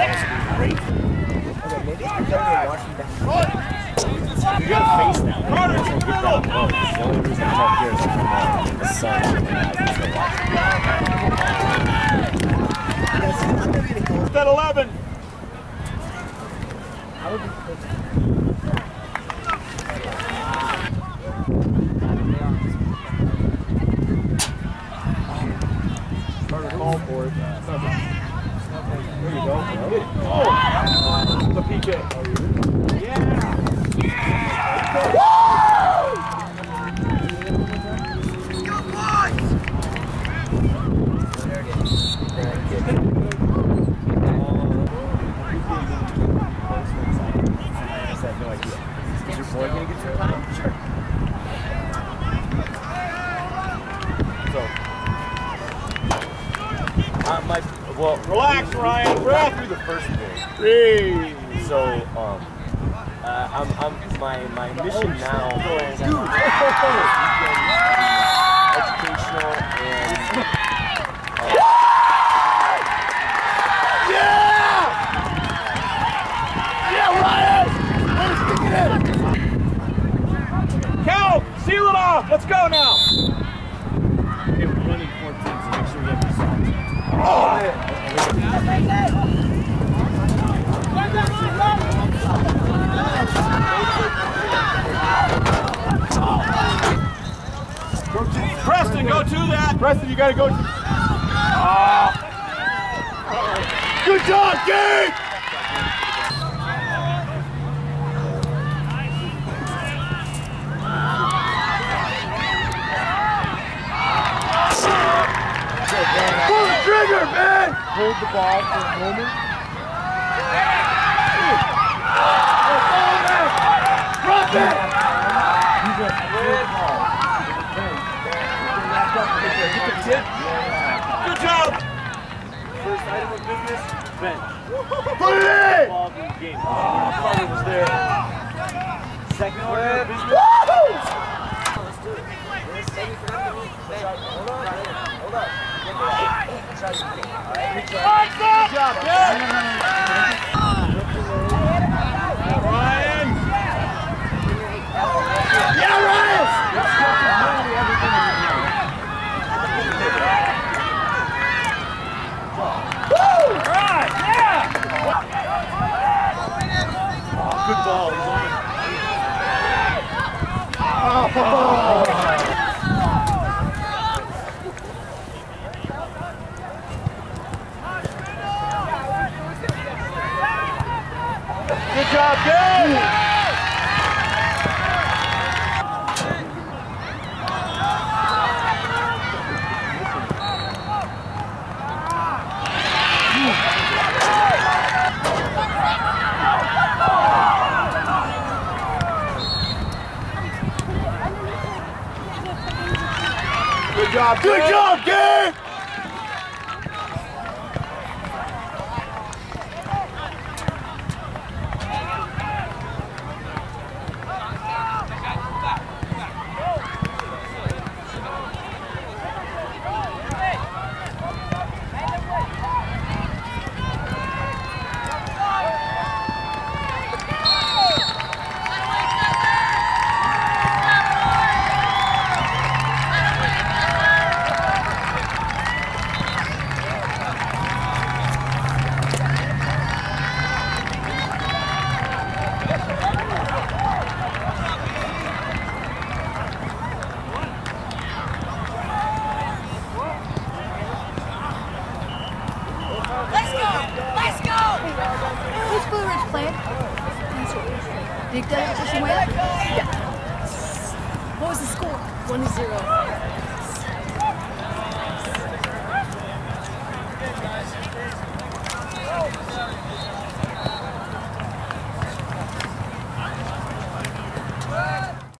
great. Okay, maybe I'm going to watch you back. You gotta face that. You don't get that look. The only reason I'm up here is from the sun. At 11. I would be Call for it. There you go. Oh! The PK. Yeah! Woo! Go, boys! there it is. I have no idea. Is your boy gonna get your time? Sure. Well, relax, Ryan. Breath through the first game. Breathe. So, my mission now is educational and yeah, Ryan. Cal, seal it off. Let's go now. Okay, we're running 14, so make sure you have your songs. Oh, man. Preston, go to that. Preston, you gotta go to. Oh. Good job, Gabe. Pull the trigger, man! Hold the ball for a moment. Drop it! Good job! First item of business, bench. Put it in! Ball in the game. Carter was there. Second order of business. Woo! Let's do it. Hold up. Good job, Ryan! Yeah, Ryan! Woo! Right, yeah! Good ball. He's on it. Good job, Gabe! Good job, Gabe! Good job, Gabe! Big Daddy just win? Yeah. What was the score? 1-0.